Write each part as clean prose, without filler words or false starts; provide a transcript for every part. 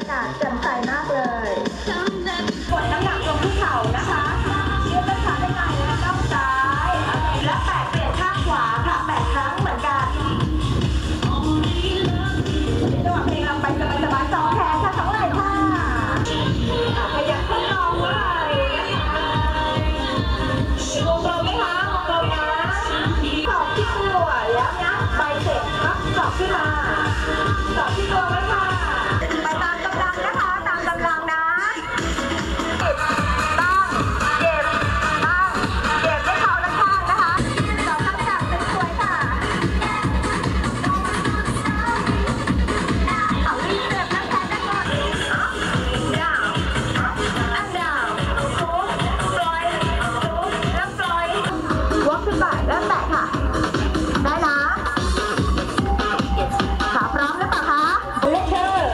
ากาศแจ่มใสมากเลยกดน้ำหนักลงที่เข่านะคะยืดต้นขาได้ไงแล้วก้าวซ้ายและแตะเปลี่ยนข้างขวาค่ะ8 ครั้งเหมือนกันจังหวะเพลงเราไปสบายๆสองแขนค่ะสองไหล่ค่ะขยับขึ้นลงเลยวงกลมไหมคะวงกลมนะขอบที่ตัวแล้วนะใบเสร็จครับขอบขึ้นมาขอบที่ตัวไว้ค่ะไปตามกำลังนะคะตามกำลังนะตั้งเก็บตั้งเก็บให้เขาด้านข้างนะคะสองข้างจับสวยๆค่ะเอาวิ่งเก็บน้ำแข็งได้ก่อนดาวอันดาวโค้งปล่อยแล้วปล่อยวอล์กขึ้นไปแล้วแตะค่ะได้นะขาพร้อมแล้วเปล่าคะเลคเชอร์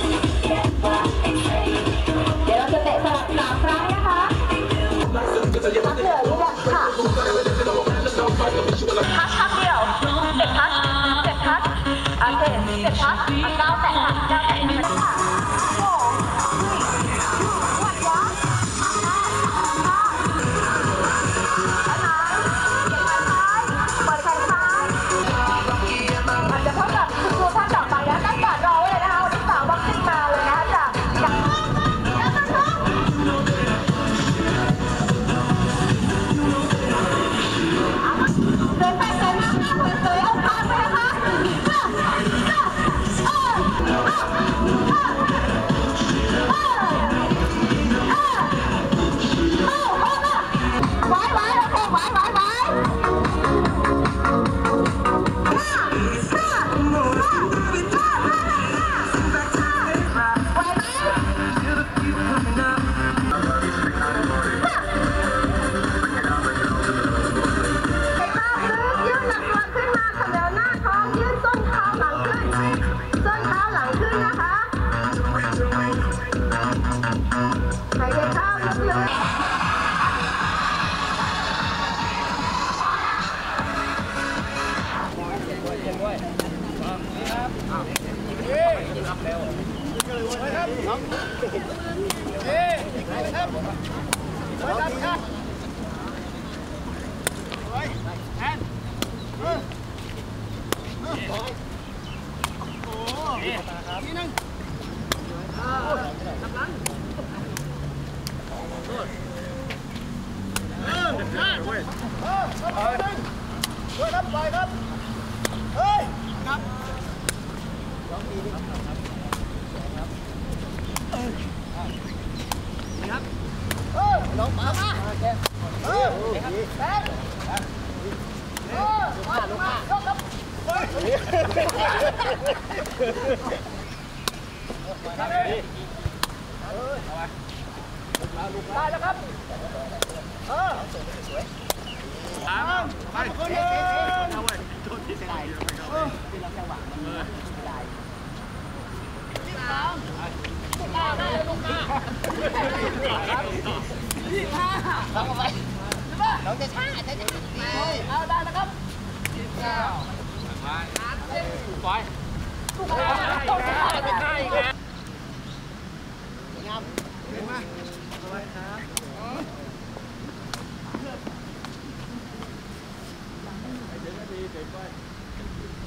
เดี๋ยวเราจะเตะสลับ3 ครั้งนะคะพักเหนื่อยนิดนึงค่ะทัชเดียว7 ทัชโอเค7 ทัชก้าวแตะค่ะก้าวแตะธรรมดาค่ะโอ้วัดวะเปิดแขนซ้ายอาจจะพบกับคุณครูท่านต่อไปนะตั้งการรอไว้เลยนะคะวันนี้สาวบ็อกซิ่งมาเลยนะคะจากเดินไปเดินมาสวยๆเอาพาไปนะคะไว้โอเคไว้ไหวไหมยืดหนักตัวขึ้นมาค่ะเดินหน้าท้องยืดส้นเท้าหลังขึ้นส้นเท้าหลังขึ้นนะคะใส่เท้าลึกๆได้แล้วครับสวยไปคนเดียวเอาไว้โดนที่ไหนที่เราจังหวะมันไม่ได้ที่สามได้ลงมาที่5ลองเอาไว้น้องจะช้าจะเอาได้แล้วครับไปปล่อยได้อีกแล้วงามเห็นไหมสวัสดีครับเดี๋ยวนาทีเดี๋ยวไป